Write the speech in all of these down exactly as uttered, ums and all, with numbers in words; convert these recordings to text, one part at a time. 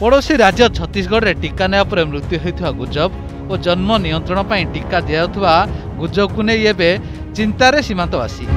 पड़ोशी राज्य छत्तीसगढ़ में टीका नेवा पर मृत्यु होता गुजब और जन्म नियंत्रण पर टीका दिया गुजब को नहीं एवं चिंतार सीमांतवासी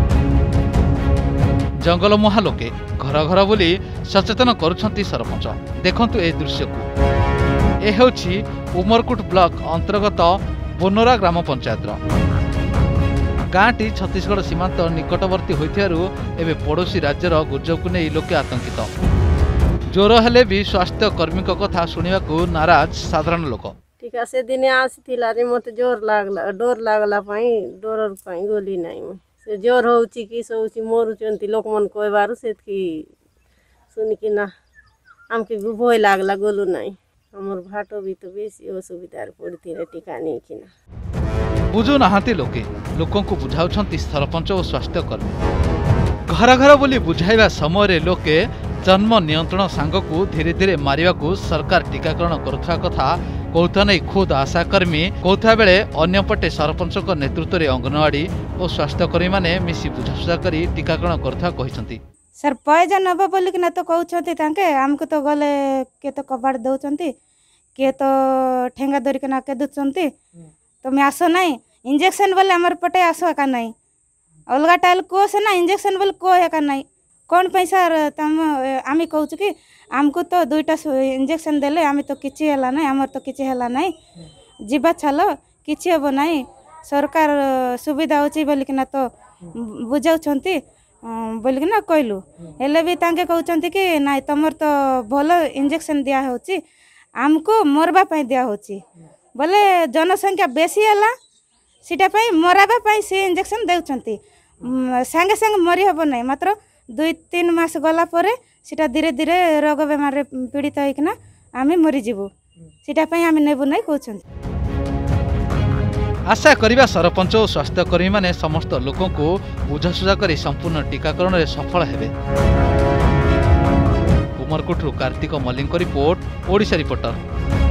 जंगल मुहा लोके घर घर बुली सचेतन करुछंती सरपंच। देखंतु ए दृश्य को ए हेउछि उमरकोट ब्लॉक अंतर्गत बोनोरा ग्राम पंचायत गाँटी छत्तीसगढ़ सीमांत निकटवर्ती होइथियारु एबे पड़ोशी राज्यर गुजब को नहीं लोके आतंकित। ज्वर हेले भी स्वास्थ्य कर्मी कथा शुणा को नाराज साधारण लोक। टीका से दिन आसीला रे मते जोर लागला डर लागला पई डर पई गोली नाही से जोर होउची कि सोउची मोरुचंती लोक मन कहबारु से कि सुनि कि ना हमके भय लागला गोलु नाही हमर भाटो भी तो बेसी असुविधार पड़ती रे टीका नहीं किना बुझु नाहांती लोके लोकों को बुझाउछंती सरपंच और स्वास्थ्य कर्मी। घर घर बोली बुझाइबा समय लोके जन्म नियंत्रण सांग को धीरे धीरे मारिबा को सरकार टीकाकरण करुवा कथा कहता नहीं खुद आशाकर्मी कहता बेले अन्यपटे सरपंच नेतृत्व में अंगनवाड़ी और स्वास्थ्यकर्मी माने मिसी बुझासुझा करी टीकाकरण करुवा कहते। सर पैसा नब बोलिकिना तो कहते आमको तो गले किए तो कबाड़ दौरान किए तो ठेंगा धरिकिना के दूसरी तुम आस ना इंजेक्शन बोले आमर पटे आस एका ना अलग टाइल को से ना इंजेक्शन बोले को एका ना कौन पैसा आम कहूँ कि आमको तो दुईटा इंजेक्शन देले आम तो किसी है ना आमर तो किसी है ना जीवा छाल किसी हम ना सरकार सुविधा अच्छी बोलिकिना तो बुझाऊँच बोलिकिना कहलु हेले भी तांके कहते कि नाई तुमर तो भल इंजेक्शन दिया होची आमको मरबा पाई दिया होची बोले जनसंख्या बेसी है सीटा मराबा पाई से इंजेक्शन देउछंती संगे संगे मरी हब ना मात्र दुई तीन मास गला परे सीटा धीरे धीरे रोग बेमार पीड़ित होइकिना आमे मरी जीवु सीटा पई आमे नेबु नै कहउछन। आशा करिबा सरपंच और स्वास्थ्यकर्मी माने समस्त लोकों को बुझासुझा करी संपूर्ण टीकाकरण में सफल हेबे। उमरकोटरू कार्तिक मल्लिक रिपोर्ट ओडिशा रिपोर्टर।